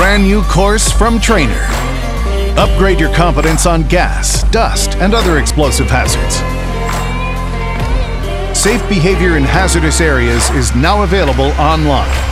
brand new course from Trainer. Upgrade your competence on gas, dust, and other explosive hazards. Safe behavior in hazardous areas is now available online.